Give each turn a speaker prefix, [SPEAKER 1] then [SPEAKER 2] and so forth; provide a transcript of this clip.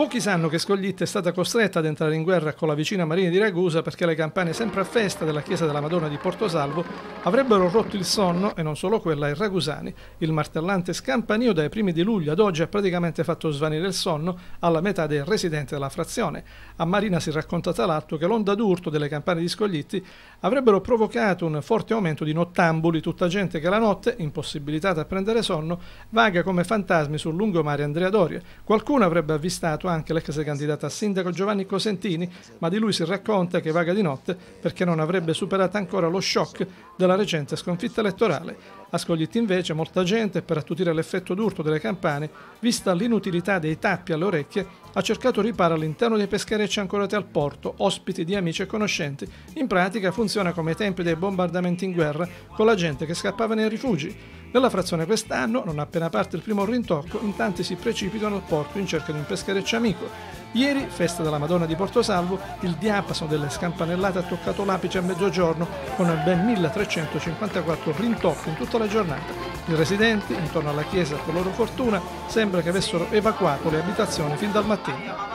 [SPEAKER 1] Pochi sanno che Scoglitta è stata costretta ad entrare in guerra con la vicina Marina di Ragusa perché le campane sempre a festa della chiesa della Madonna di Portosalvo avrebbero rotto il sonno, e non solo quella, ai ragusani. Il martellante scampanio dai primi di luglio ad oggi ha praticamente fatto svanire il sonno alla metà dei residenti della frazione. A Marina si racconta tra l'altro che l'onda d'urto delle campane di Scoglitti avrebbero provocato un forte aumento di nottambuli, tutta gente che la notte, impossibilitata a prendere sonno, vaga come fantasmi sul lungomare Andrea Doria. Qualcuno avrebbe avvistato anche l'ex candidato a sindaco Giovanni Cosentini, ma di lui si racconta che vaga di notte perché non avrebbe superato ancora lo shock della recente sconfitta elettorale. A Scoglitti invece molta gente, per attutire l'effetto d'urto delle campane, vista l'inutilità dei tappi alle orecchie, ha cercato riparo all'interno dei pescherecci ancorati al porto, ospiti di amici e conoscenti. In pratica funziona come ai tempi dei bombardamenti in guerra, con la gente che scappava nei rifugi. Nella frazione quest'anno, non appena parte il primo rintocco, in tanti si precipitano al porto in cerca di un peschereccio amico. Ieri, festa della Madonna di Portosalvo, il diapason delle scampanellate ha toccato l'apice a mezzogiorno, con ben 1354 rintocchi in tutta la giornata. I residenti, intorno alla chiesa, per loro fortuna, sembra che avessero evacuato le abitazioni fin dal mattino.